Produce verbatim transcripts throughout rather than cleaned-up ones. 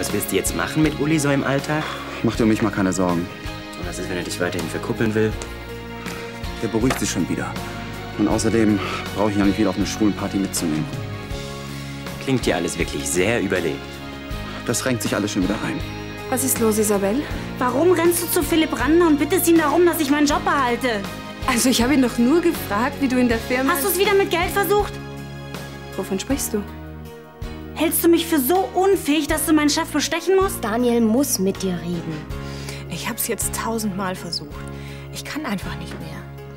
was willst du jetzt machen mit Uli so im Alltag? Mach dir um mich mal keine Sorgen. Und was ist, wenn er dich weiterhin verkuppeln will? Der beruhigt sich schon wieder. Und außerdem brauche ich ihn ja nicht wieder auf eine Schwulenparty mitzunehmen. Klingt dir alles wirklich sehr überlegt. Das renkt sich alles schon wieder ein. Was ist los, Isabel? Warum rennst du zu Philipp Brandner und bittest ihn darum, dass ich meinen Job behalte? Also ich habe ihn doch nur gefragt, wie du in der Firma... Hast du es wieder mit Geld versucht? Wovon sprichst du? Hältst du mich für so unfähig, dass du meinen Chef bestechen musst? Daniel muss mit dir reden. Ich hab's jetzt tausendmal versucht. Ich kann einfach nicht mehr.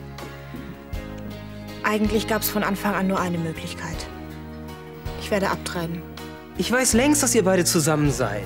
Eigentlich gab's von Anfang an nur eine Möglichkeit. Ich werde abtreiben. Ich weiß längst, dass ihr beide zusammen seid.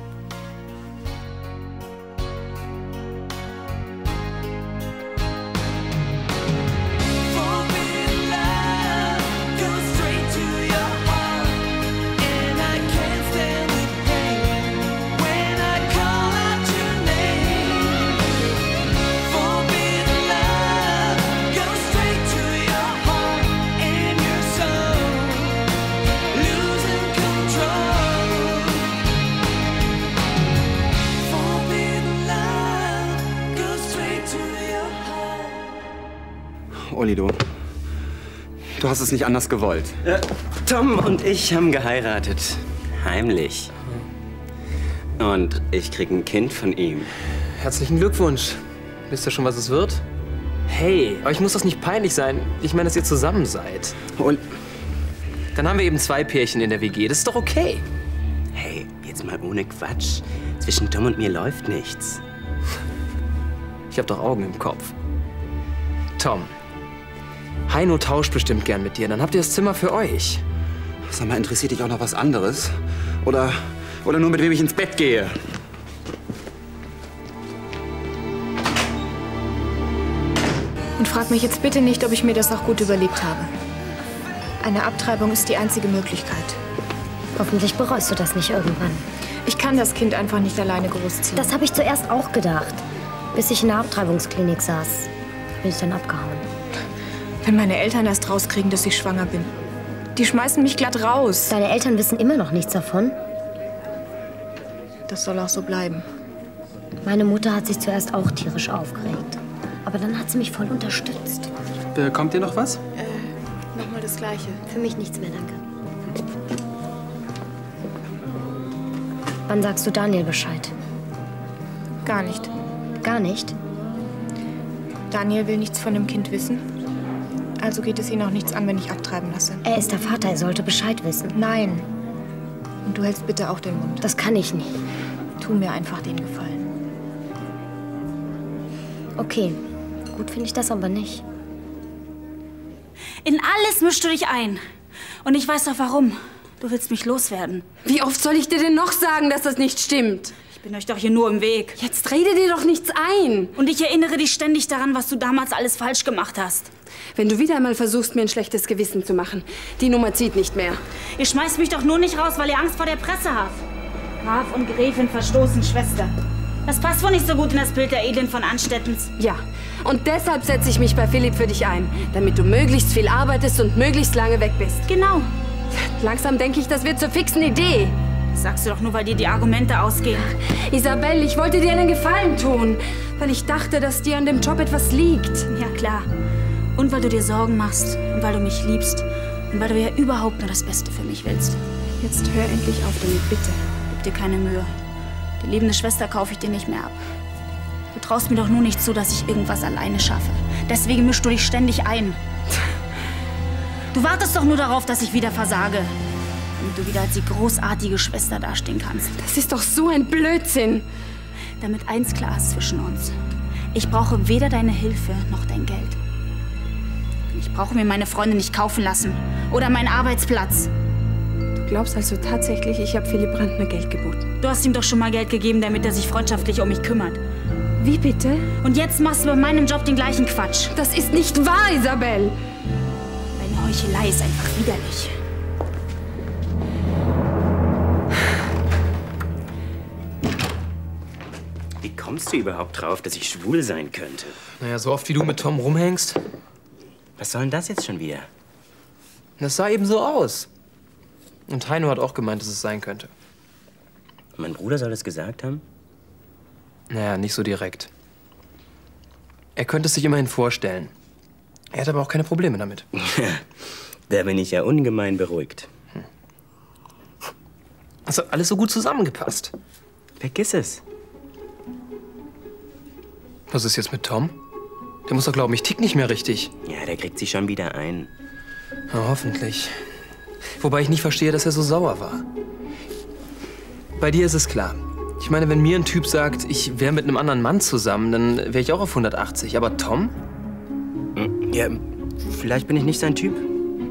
Olli, du. Du hast es nicht anders gewollt. Äh, Tom und ich haben geheiratet. Heimlich. Und ich krieg ein Kind von ihm. Herzlichen Glückwunsch. Wisst ihr schon, was es wird? Hey, euch muss das nicht peinlich sein. Ich meine, dass ihr zusammen seid. Und dann haben wir eben zwei Pärchen in der W G. Das ist doch okay. Hey, jetzt mal ohne Quatsch. Zwischen Tom und mir läuft nichts. Ich hab doch Augen im Kopf. Tom, Heino tauscht bestimmt gern mit dir. Dann habt ihr das Zimmer für euch. Sag mal, interessiert dich auch noch was anderes? Oder, oder nur mit wem ich ins Bett gehe? Und frag mich jetzt bitte nicht, ob ich mir das auch gut überlegt habe. Eine Abtreibung ist die einzige Möglichkeit. Hoffentlich bereust du das nicht irgendwann. Ich kann das Kind einfach nicht alleine großziehen. Das habe ich zuerst auch gedacht. Bis ich in der Abtreibungsklinik saß, bin ich dann abgehauen. Wenn meine Eltern erst rauskriegen, dass ich schwanger bin. Die schmeißen mich glatt raus. Deine Eltern wissen immer noch nichts davon? Das soll auch so bleiben. Meine Mutter hat sich zuerst auch tierisch aufgeregt. Aber dann hat sie mich voll unterstützt. Bekommt ihr noch was? Äh, nochmal das Gleiche. Für mich nichts mehr, danke. Wann sagst du Daniel Bescheid? Gar nicht. Gar nicht? Daniel will nichts von dem Kind wissen. Also geht es ihn auch nichts an, wenn ich abtreiben lasse. Er ist der Vater, er sollte Bescheid wissen. Nein. Und du hältst bitte auch den Mund. Das kann ich nicht. Tu mir einfach den Gefallen. Okay, gut finde ich das aber nicht. In alles mischst du dich ein. Und ich weiß doch warum. Du willst mich loswerden. Wie oft soll ich dir denn noch sagen, dass das nicht stimmt? Ich bin euch doch hier nur im Weg. Jetzt rede dir doch nichts ein. Und ich erinnere dich ständig daran, was du damals alles falsch gemacht hast. Wenn du wieder einmal versuchst, mir ein schlechtes Gewissen zu machen, die Nummer zieht nicht mehr. Ihr schmeißt mich doch nur nicht raus, weil ihr Angst vor der Presse habt. Graf und Gräfin verstoßen Schwester. Das passt wohl nicht so gut in das Bild der Edlen von Anstettens. Ja, und deshalb setze ich mich bei Philipp für dich ein, damit du möglichst viel arbeitest und möglichst lange weg bist. Genau. Langsam denke ich, das wird zur fixen Idee. Das sagst du doch nur, weil dir die Argumente ausgehen. Isabel, ich wollte dir einen Gefallen tun, weil ich dachte, dass dir an dem Job etwas liegt. Ja, klar. Und weil du dir Sorgen machst und weil du mich liebst und weil du ja überhaupt nur das Beste für mich willst. Jetzt hör endlich auf damit, bitte. Gib dir keine Mühe. Die liebende Schwester kaufe ich dir nicht mehr ab. Du traust mir doch nur nicht zu, dass ich irgendwas alleine schaffe. Deswegen mischst du dich ständig ein. Du wartest doch nur darauf, dass ich wieder versage. Damit du wieder als die großartige Schwester dastehen kannst. Das ist doch so ein Blödsinn. Damit eins klar ist zwischen uns. Ich brauche weder deine Hilfe noch dein Geld. Ich brauche mir meine Freunde nicht kaufen lassen. Oder meinen Arbeitsplatz. Du glaubst also tatsächlich, ich habe Philipp Brandner Geld geboten? Du hast ihm doch schon mal Geld gegeben, damit er sich freundschaftlich um mich kümmert. Wie bitte? Und jetzt machst du bei meinem Job den gleichen Quatsch. Das ist nicht wahr, Isabel. Deine Heuchelei ist einfach widerlich. Wie kommst du überhaupt drauf, dass ich schwul sein könnte? Naja, so oft wie du mit Tom rumhängst. Was soll denn das jetzt schon wieder? Das sah eben so aus. Und Heino hat auch gemeint, dass es sein könnte. Mein Bruder soll es gesagt haben? Naja, nicht so direkt. Er könnte es sich immerhin vorstellen. Er hat aber auch keine Probleme damit. Da bin ich ja ungemein beruhigt. Hm. Das hat alles so gut zusammengepasst. Vergiss es. Was ist jetzt mit Tom? Der muss doch glauben, ich tick nicht mehr richtig. Ja, der kriegt sich schon wieder ein. Ja, hoffentlich. Wobei ich nicht verstehe, dass er so sauer war. Bei dir ist es klar. Ich meine, wenn mir ein Typ sagt, ich wäre mit einem anderen Mann zusammen, dann wäre ich auch auf hundertachtzig. Aber Tom? Ja, vielleicht bin ich nicht sein Typ.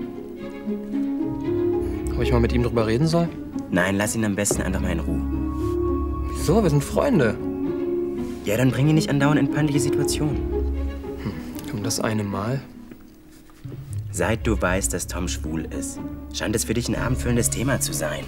Ob ich mal mit ihm drüber reden soll? Nein, lass ihn am besten einfach mal in Ruhe. Wieso? Wir sind Freunde. Ja, dann bring ihn nicht andauernd in peinliche Situationen. Hm, um das eine Mal? Seit du weißt, dass Tom schwul ist, scheint es für dich ein abendfüllendes Thema zu sein.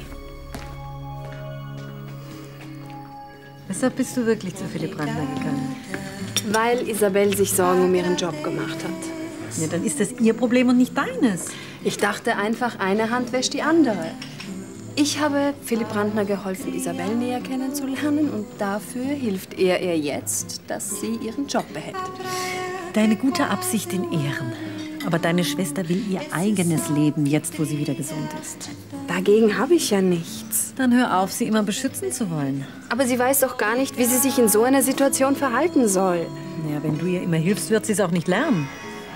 Weshalb bist du wirklich zu Philipp Brandner gegangen? Weil Isabel sich Sorgen um ihren Job gemacht hat. Ja, dann ist das ihr Problem und nicht deines. Ich dachte einfach, eine Hand wäscht die andere. Ich habe Philipp Brandner geholfen, Isabel näher kennenzulernen. Und dafür hilft er ihr jetzt, dass sie ihren Job behält. Deine gute Absicht in Ehren. Aber deine Schwester will ihr eigenes Leben, jetzt wo sie wieder gesund ist. Dagegen habe ich ja nichts. Dann hör auf, sie immer beschützen zu wollen. Aber sie weiß doch gar nicht, wie sie sich in so einer Situation verhalten soll. Ja, wenn du ihr immer hilfst, wird sie es auch nicht lernen.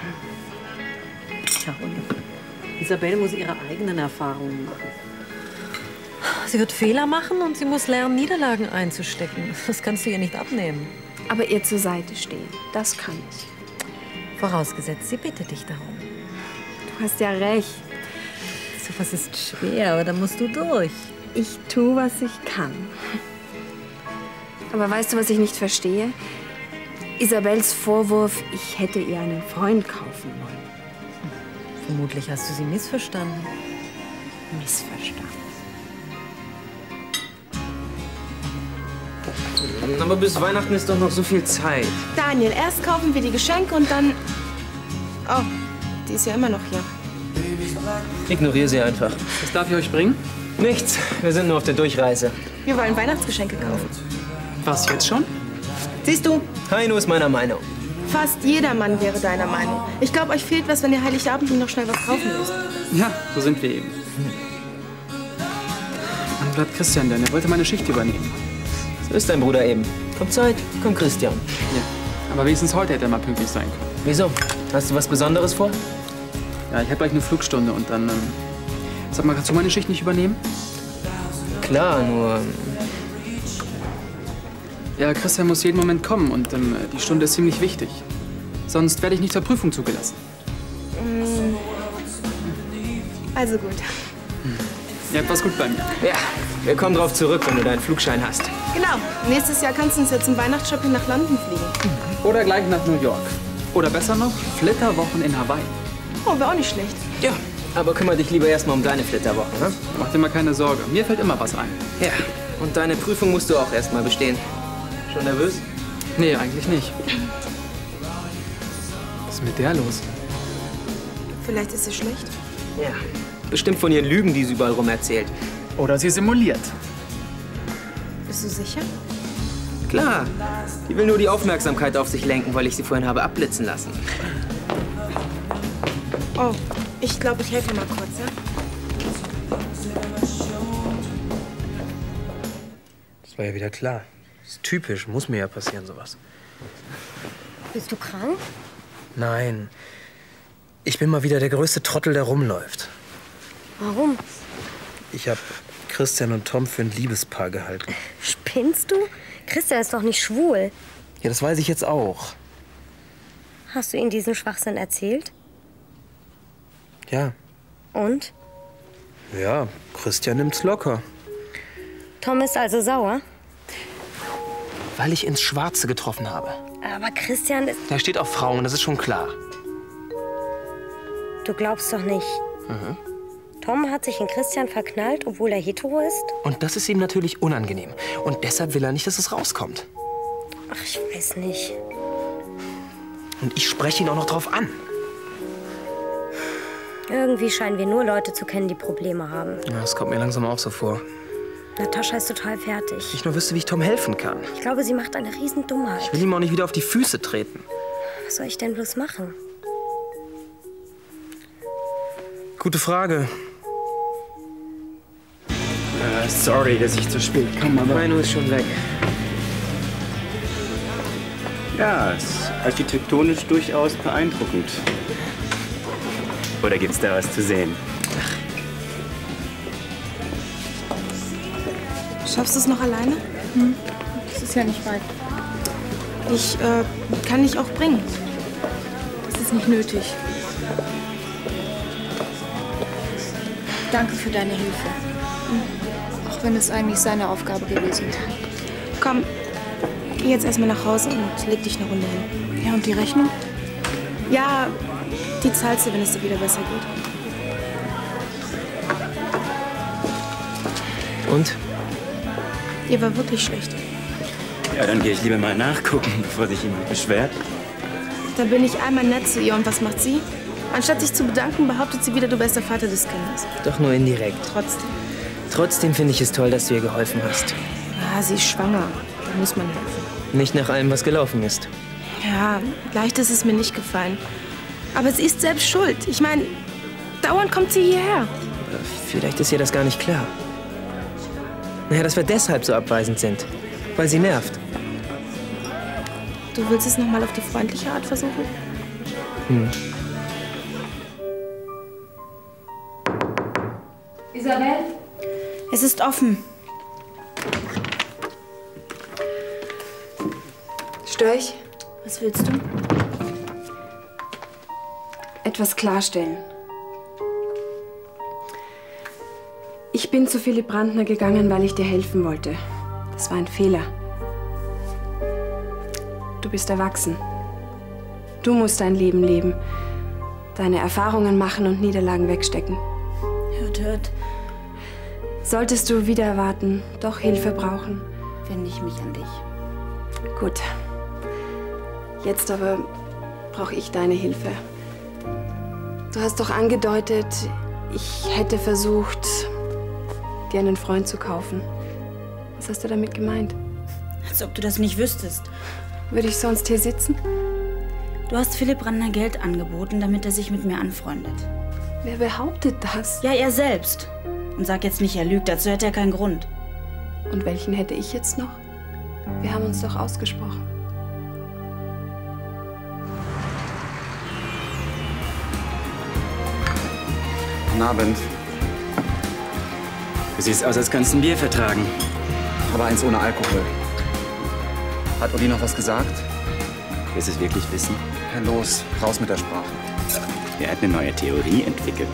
Tja, und Isabel muss ihre eigenen Erfahrungen machen. Sie wird Fehler machen und sie muss lernen, Niederlagen einzustecken. Das kannst du ihr nicht abnehmen. Aber ihr zur Seite stehen, das kann ich. Vorausgesetzt, sie bittet dich darum. Du hast ja recht. So was ist schwer, aber da musst du durch. Ich tue, was ich kann. Aber weißt du, was ich nicht verstehe? Isabels Vorwurf, ich hätte ihr einen Freund kaufen wollen. Vermutlich hast du sie missverstanden. Missverstanden. Aber bis Weihnachten ist doch noch so viel Zeit. Daniel, erst kaufen wir die Geschenke und dann... Oh, die ist ja immer noch hier. Ignoriere sie einfach. Was darf ich euch bringen? Nichts. Wir sind nur auf der Durchreise. Wir wollen Weihnachtsgeschenke kaufen. Was, jetzt schon? Siehst du, Heino ist meiner Meinung. fast jeder Mann wäre deiner Meinung. Ich glaube, euch fehlt was, wenn ihr Heiligabend noch schnell was kaufen müsst. Ja, so sind wir eben. Wann bleibt Christian denn? Er wollte meine Schicht übernehmen. So ist dein Bruder eben. Kommt Zeit, kommt Christian. Ja, aber wenigstens heute hätte er mal pünktlich sein können. Wieso? Hast du was Besonderes vor? Ja, ich habe gleich eine Flugstunde und dann... Ähm, sag mal, kannst du meine Schicht nicht übernehmen? Klar, nur... Ja, Christian muss jeden Moment kommen und ähm, die Stunde ist ziemlich wichtig. Sonst werde ich nicht zur Prüfung zugelassen. Also gut. Ihr habt was gut bei mir. Ja, wir kommen drauf zurück, wenn du deinen Flugschein hast. Genau. Nächstes Jahr kannst du uns ja zum Weihnachtsshopping nach London fliegen. Oder gleich nach New York. Oder besser noch, Flitterwochen in Hawaii. Oh, wäre auch nicht schlecht. Ja, aber kümmere dich lieber erstmal um deine Flitterwoche, ne? Mach dir mal keine Sorge, mir fällt immer was ein. Ja, und deine Prüfung musst du auch erstmal bestehen. Schon nervös? Nee, eigentlich nicht. Was ist mit der los? Vielleicht ist sie schlecht. Ja, bestimmt von ihren Lügen, die sie überall rum erzählt. Oder sie simuliert. Bist du sicher? Klar, die will nur die Aufmerksamkeit auf sich lenken, weil ich sie vorhin habe abblitzen lassen. Oh, ich glaube, ich helfe mal kurz, ja? Das war ja wieder klar. Das ist typisch, muss mir ja passieren, sowas. Bist du krank? Nein, ich bin mal wieder der größte Trottel, der rumläuft. Warum? Ich habe Christian und Tom für ein Liebespaar gehalten. Spinnst du? Christian ist doch nicht schwul. Ja, das weiß ich jetzt auch. Hast du ihm diesen Schwachsinn erzählt? Ja. Und? Ja, Christian nimmt's locker. Tom ist also sauer? Weil ich ins Schwarze getroffen habe. Aber Christian ist... Er steht auf Frauen, das ist schon klar. Du glaubst doch nicht. Mhm. Tom hat sich in Christian verknallt, obwohl er hetero ist? Und das ist ihm natürlich unangenehm. Und deshalb will er nicht, dass es rauskommt. Ach, ich weiß nicht. Und ich spreche ihn auch noch drauf an. Irgendwie scheinen wir nur Leute zu kennen, die Probleme haben. Ja, das kommt mir langsam auch so vor. Natascha ist total fertig. Ich nur wüsste, wie ich Tom helfen kann. Ich glaube, sie macht eine Riesendummheit. Ich will ihm auch nicht wieder auf die Füße treten. Was soll ich denn bloß machen? Gute Frage. Äh, sorry, dass ich zu spät komme, aber... Meine ist schon weg. Ja, ist architektonisch durchaus beeindruckend. Oder gibt's da was zu sehen? Schaffst du es noch alleine? Hm. Das ist ja nicht weit. Ich äh, kann dich auch bringen. Das ist nicht nötig. Danke für deine Hilfe. Auch wenn es eigentlich seine Aufgabe gewesen ist. Komm, geh jetzt erstmal nach Hause und leg dich eine Runde hin. Ja, und die Rechnung? Ja, die zahlst du, wenn es dir wieder besser geht. Und? Dir war wirklich schlecht. Ja, dann gehe ich lieber mal nachgucken, bevor sich jemand beschwert. Da bin ich einmal nett zu ihr und was macht sie? Anstatt sich zu bedanken, behauptet sie wieder, du wärst der Vater des Kindes. Doch nur indirekt. Trotzdem. Trotzdem finde ich es toll, dass du ihr geholfen hast. Ja, sie ist schwanger. Da muss man helfen. Nicht nach allem, was gelaufen ist. Ja, leicht ist es mir nicht gefallen. Aber sie ist selbst schuld. Ich meine, dauernd kommt sie hierher. Aber vielleicht ist ihr das gar nicht klar. Naja, dass wir deshalb so abweisend sind. Weil sie nervt. Du willst es noch mal auf die freundliche Art versuchen? Hm. Isabel? Es ist offen. Stör ich? Was willst du? Etwas klarstellen. Ich bin zu Philipp Brandner gegangen, weil ich dir helfen wollte. Das war ein Fehler. Du bist erwachsen. Du musst dein Leben leben. Deine Erfahrungen machen und Niederlagen wegstecken. Hört, hört. Solltest du wieder erwarten, doch Hilfe brauchen, Wende ich mich an dich. gut. Jetzt aber brauche ich deine Hilfe. Du hast doch angedeutet, ich hätte versucht, dir einen Freund zu kaufen. Was hast du damit gemeint? Als ob du das nicht wüsstest. Würde ich sonst hier sitzen? Du hast Philipp Brandner Geld angeboten, damit er sich mit mir anfreundet. Wer behauptet das? Ja, er selbst. Und sag jetzt nicht, er lügt, dazu hätte er keinen Grund. Und welchen hätte ich jetzt noch? Wir haben uns doch ausgesprochen. Guten Abend. Du siehst aus, als kannst du ein Bier vertragen. Aber eins ohne Alkohol. Hat Uli noch was gesagt? Willst du es wirklich wissen? Ja, los, raus mit der Sprache. Er hat eine neue Theorie entwickelt.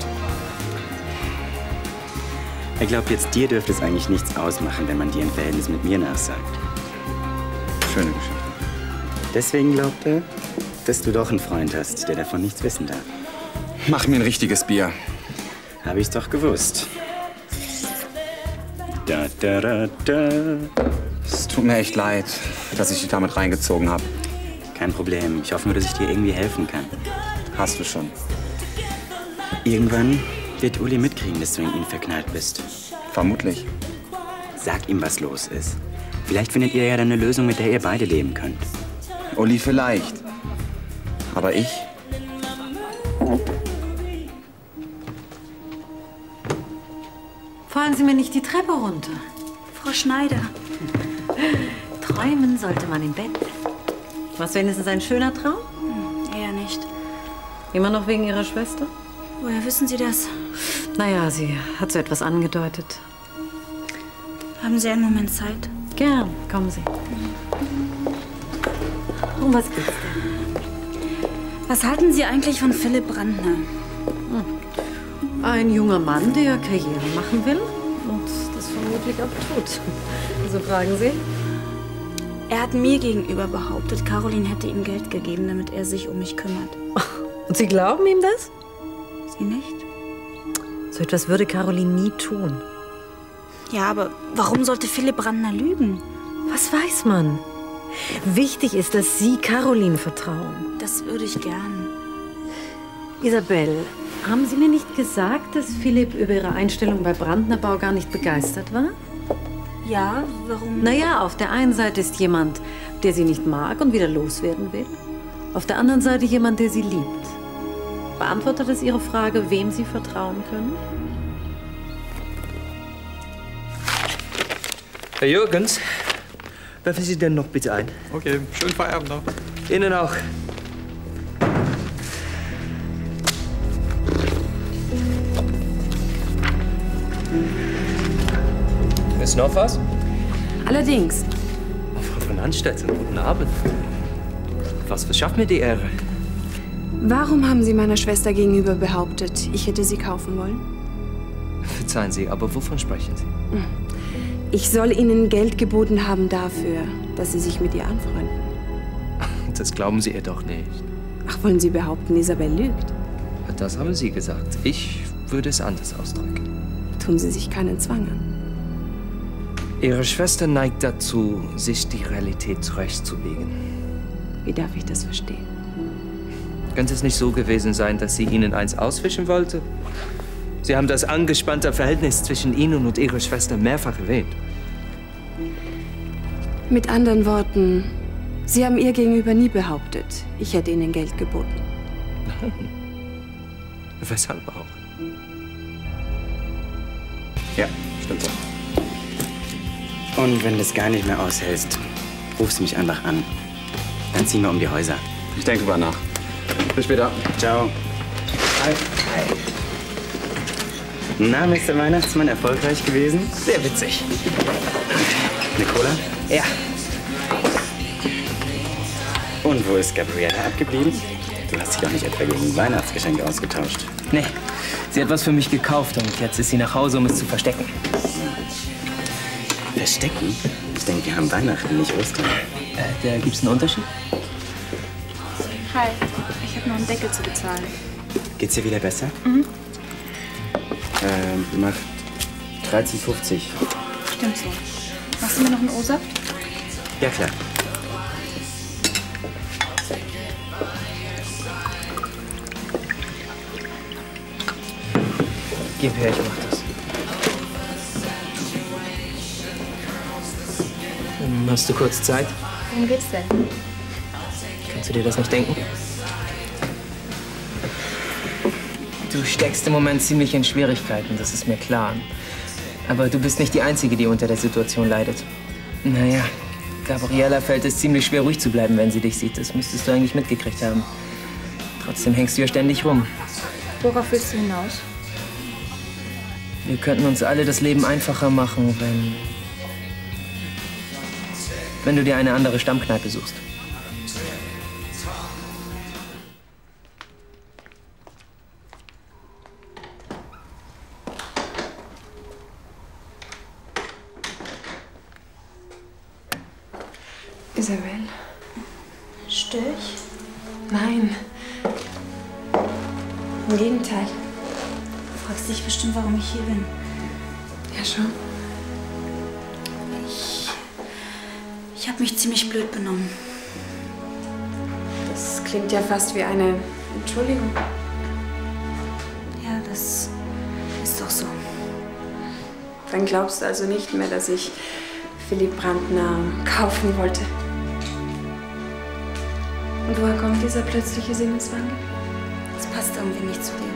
Er glaubt, jetzt dir dürfte es eigentlich nichts ausmachen, wenn man dir ein Verhältnis mit mir nachsagt. Schöne Geschichte. Deswegen glaubt er, dass du doch einen Freund hast, der davon nichts wissen darf. Mach mir ein richtiges Bier. Habe ich's doch gewusst. Da, da, da, da. Es tut mir echt leid, dass ich dich damit reingezogen habe. Kein Problem. Ich hoffe nur, dass ich dir irgendwie helfen kann. Hast du schon. Irgendwann wird Uli mitkriegen, dass du in ihn verknallt bist. Vermutlich. Sag ihm, was los ist. Vielleicht findet ihr ja dann eine Lösung, mit der ihr beide leben könnt. Uli vielleicht. Aber ich? Fallen Sie mir nicht die Treppe runter. Frau Schneider. Träumen sollte man im Bett. Was wenigstens ein schöner Traum? Hm, eher nicht. Immer noch wegen Ihrer Schwester? Woher wissen Sie das? Naja, sie hat so etwas angedeutet. Haben Sie einen Moment Zeit? Gern, kommen Sie. Um was geht's denn? Was halten Sie eigentlich von Philipp Brandner? Ein junger Mann, der Karriere machen will und das vermutlich auch tut. So fragen Sie? Er hat mir gegenüber behauptet, Caroline hätte ihm Geld gegeben, damit er sich um mich kümmert. Und Sie glauben ihm das? Sie nicht? So etwas würde Caroline nie tun. Ja, aber warum sollte Philipp Brandner lügen? Was weiß man? Wichtig ist, dass Sie Caroline vertrauen. Das würde ich gern. Isabel, haben Sie mir nicht gesagt, dass Philipp über Ihre Einstellung bei Brandnerbau gar nicht begeistert war? Ja, warum? Naja, auf der einen Seite ist jemand, der sie nicht mag und wieder loswerden will. Auf der anderen Seite jemand, der sie liebt. Beantwortet es Ihre Frage, wem Sie vertrauen können? Herr Jürgens, werfen Sie denn noch bitte ein? Okay, schönen Feierabend noch. Ihnen auch. Ist noch was? Allerdings. Frau von Anstetten, guten Abend. Was verschafft mir die Ehre? Warum haben Sie meiner Schwester gegenüber behauptet, ich hätte sie kaufen wollen? Verzeihen Sie, aber wovon sprechen Sie? Ich soll Ihnen Geld geboten haben dafür, dass Sie sich mit ihr anfreunden. Das glauben Sie ihr doch nicht. Ach, wollen Sie behaupten, Isabel lügt? Das haben Sie gesagt. Ich würde es anders ausdrücken. Tun Sie sich keinen Zwang an. Ihre Schwester neigt dazu, sich die Realität zurechtzulegen. Wie darf ich das verstehen? Könnte es nicht so gewesen sein, dass sie Ihnen eins auswischen wollte? Sie haben das angespannte Verhältnis zwischen Ihnen und Ihrer Schwester mehrfach erwähnt. Mit anderen Worten, Sie haben ihr gegenüber nie behauptet, ich hätte Ihnen Geld geboten. Nein. Weshalb auch? Ja, stimmt so. Und wenn du es gar nicht mehr aushältst, rufst mich einfach an. Dann ziehen wir um die Häuser. Ich denke drüber nach. Bis später. Ciao. Hi. Hi. Na, Mister Weihnachtsmann, erfolgreich gewesen? Sehr witzig. Eine Cola? Ja. Und wo ist Gabriella abgeblieben? Du hast dich doch nicht etwa gegen Weihnachtsgeschenke ausgetauscht. Nee, sie hat was für mich gekauft und jetzt ist sie nach Hause, um es zu verstecken. Verstecken? Ich denke, wir haben Weihnachten, nicht Ostern. Äh, da gibt's einen Unterschied? Hi, ich habe noch einen Deckel zu bezahlen. Geht's dir wieder besser? Mhm. Ähm, mach dreizehn fünfzig. Stimmt so. Machst du mir noch einen O-Saft? Ja, klar. Gib her, ich mach das. Ähm, Hast du kurz Zeit? Worum geht's denn? Kannst du dir das nicht denken? Du steckst im Moment ziemlich in Schwierigkeiten, das ist mir klar. Aber du bist nicht die Einzige, die unter der Situation leidet. Naja, Gabriella fällt es ziemlich schwer, ruhig zu bleiben, wenn sie dich sieht. Das müsstest du eigentlich mitgekriegt haben. Trotzdem hängst du ja ständig rum. Worauf willst du hinaus? Wir könnten uns alle das Leben einfacher machen, wenn... wenn du dir eine andere Stammkneipe suchst. Isabel. Störe ich? Nein. Im Gegenteil. Du fragst dich bestimmt, warum ich hier bin. Ja, schon. Ich... Ich habe mich ziemlich blöd benommen. Das klingt ja fast wie eine Entschuldigung. Ja, das ist doch so. Dann glaubst du also nicht mehr, dass ich Philipp Brandner kaufen wollte. Und woher kommt dieser plötzliche Sinneswandel? Das passt irgendwie nicht zu dir.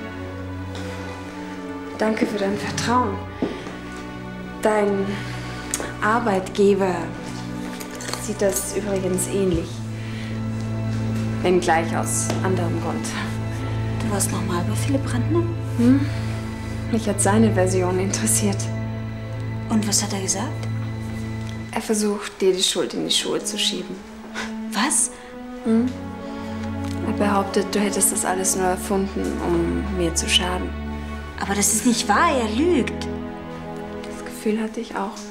Danke für dein Vertrauen. Dein Arbeitgeber sieht das übrigens ähnlich. Wenngleich aus anderem Grund. Du warst noch mal bei Philipp Brandner? Hm? Mich hat seine Version interessiert. Und was hat er gesagt? Er versucht, dir die Schuld in die Schuhe zu schieben. Was? Hm? Er behauptet, du hättest das alles nur erfunden, um mir zu schaden. Aber das ist nicht wahr, er lügt. Das Gefühl hatte ich auch.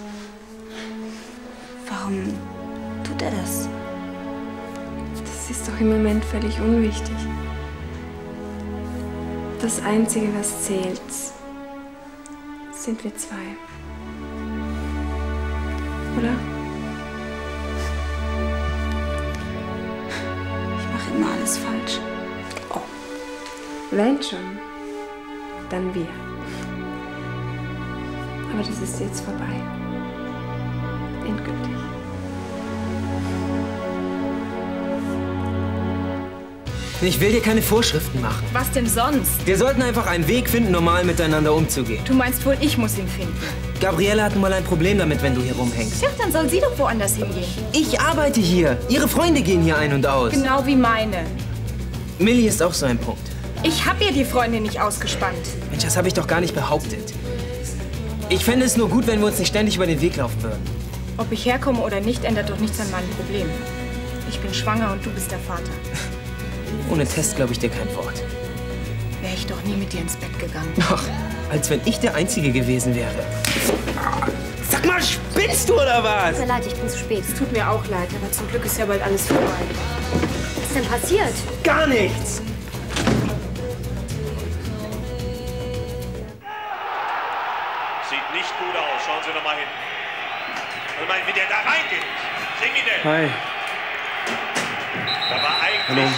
Warum tut er das? Das ist doch im Moment völlig unwichtig. Das Einzige, was zählt, sind wir zwei. Oder? Ich mache immer alles falsch. Oh. Wenn schon, dann wir. Aber das ist jetzt vorbei. Ich will dir keine Vorschriften machen. Was denn sonst? Wir sollten einfach einen Weg finden, normal miteinander umzugehen. Du meinst wohl, ich muss ihn finden? Gabriele hat mal ein Problem damit, wenn du hier rumhängst. Tja, dann soll sie doch woanders hingehen. Ich arbeite hier. Ihre Freunde gehen hier ein und aus. Genau wie meine. Millie ist auch so ein Punkt. Ich hab ihr die Freunde nicht ausgespannt. Mensch, das habe ich doch gar nicht behauptet. Ich fände es nur gut, wenn wir uns nicht ständig über den Weg laufen würden. Ob ich herkomme oder nicht, ändert doch nichts an meinem Problem. Ich bin schwanger und du bist der Vater. Ohne Test glaube ich dir kein Wort. Wäre ich doch nie mit dir ins Bett gegangen. Ach, als wenn ich der Einzige gewesen wäre. Sag mal, spinnst du oder was? Tut mir leid, ich bin zu spät. Es tut mir auch leid, aber zum Glück ist ja bald alles vorbei. Was ist denn passiert? Gar nichts! Sieht nicht gut aus. Schauen Sie noch mal hin. Und mal, wie der da reingeht. Kriminell. Hi. Da war eigentlich... Hallo.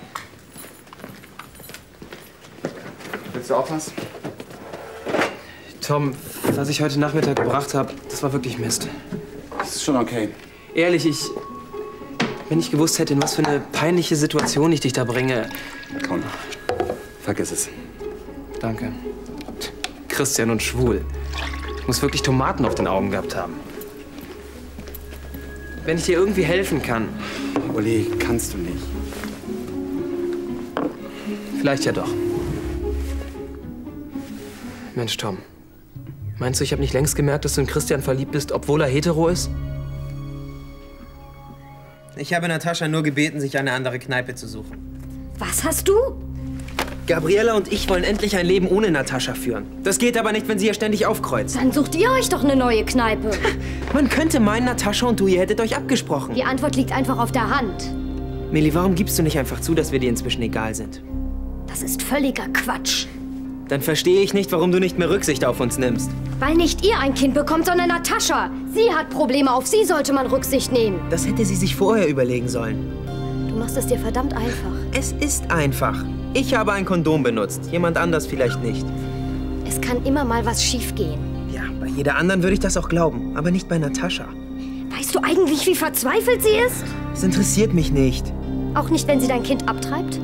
Willst du auch was? Tom, was ich heute Nachmittag gebracht habe, das war wirklich Mist. Das ist schon okay. Ehrlich, ich... Wenn ich gewusst hätte, in was für eine peinliche Situation ich dich da bringe... Komm, vergiss es. Danke. Christian und schwul. Ich muss wirklich Tomaten auf den Augen gehabt haben. Wenn ich dir irgendwie helfen kann... Uli, kannst du nicht. Vielleicht ja doch. Mensch, Tom. Meinst du, ich habe nicht längst gemerkt, dass du in Christian verliebt bist, obwohl er hetero ist? Ich habe Natascha nur gebeten, sich eine andere Kneipe zu suchen. Was hast du? Gabriela und ich wollen endlich ein Leben ohne Natascha führen. Das geht aber nicht, wenn sie hier ständig aufkreuzt. Dann sucht ihr euch doch eine neue Kneipe. Man könnte meinen, Natascha und du, ihr hättet euch abgesprochen. Die Antwort liegt einfach auf der Hand. Millie, warum gibst du nicht einfach zu, dass wir dir inzwischen egal sind? Das ist völliger Quatsch. Dann verstehe ich nicht, warum du nicht mehr Rücksicht auf uns nimmst. Weil nicht ihr ein Kind bekommt, sondern Natascha. Sie hat Probleme, auf sie sollte man Rücksicht nehmen. Das hätte sie sich vorher überlegen sollen. Du machst es dir verdammt einfach. Es ist einfach. Ich habe ein Kondom benutzt, jemand anders vielleicht nicht. Es kann immer mal was schiefgehen. Ja, bei jeder anderen würde ich das auch glauben, aber nicht bei Natascha. Weißt du eigentlich, wie verzweifelt sie ist? Es interessiert mich nicht. Auch nicht, wenn sie dein Kind abtreibt?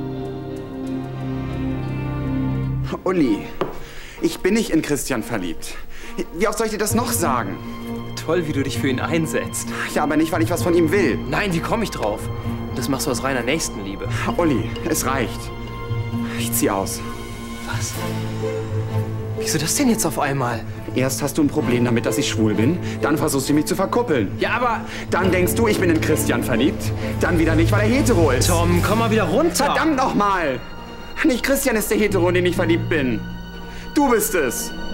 Uli, ich bin nicht in Christian verliebt. Wie oft soll ich dir das noch sagen? Toll, wie du dich für ihn einsetzt. Ja, aber nicht, weil ich was von ihm will. Nein, wie komme ich drauf? Das machst du aus reiner Nächstenliebe. Uli, es reicht. Ich zieh aus. Was? Wieso das denn jetzt auf einmal? Erst hast du ein Problem damit, dass ich schwul bin. Dann versuchst du mich zu verkuppeln. Ja, aber... Dann denkst du, ich bin in Christian verliebt. Dann wieder nicht, weil er hetero ist. Tom, komm mal wieder runter. Verdammt noch mal! Nicht Christian ist der Hetero, in den ich verliebt bin. Du bist es.